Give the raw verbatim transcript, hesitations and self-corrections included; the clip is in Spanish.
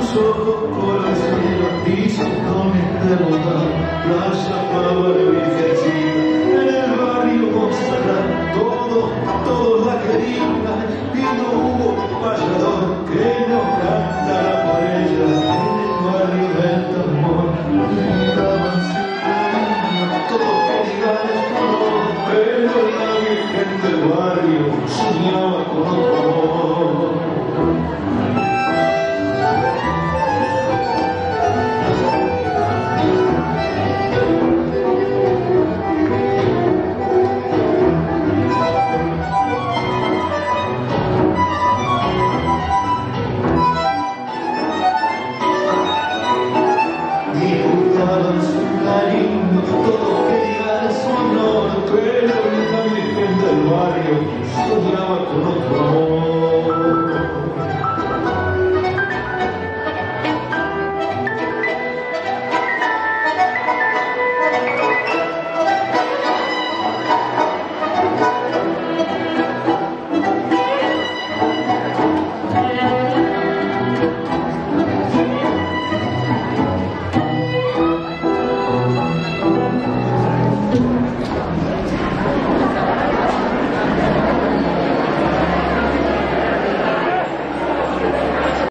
tus ojos por el cielo y sintones de bondad, playa, pava, virgencita, en el barrio Montserrat, todos, todos la querían, y no hubo payador que no cantara por ella, en el barrio del tambor, gritaban sin todos querían estar, pero la virgen del barrio soñaba con otro amor. Disfrutaban su cariño, todos querían su honor, pero la virgen del barrio soñaba con otro amor.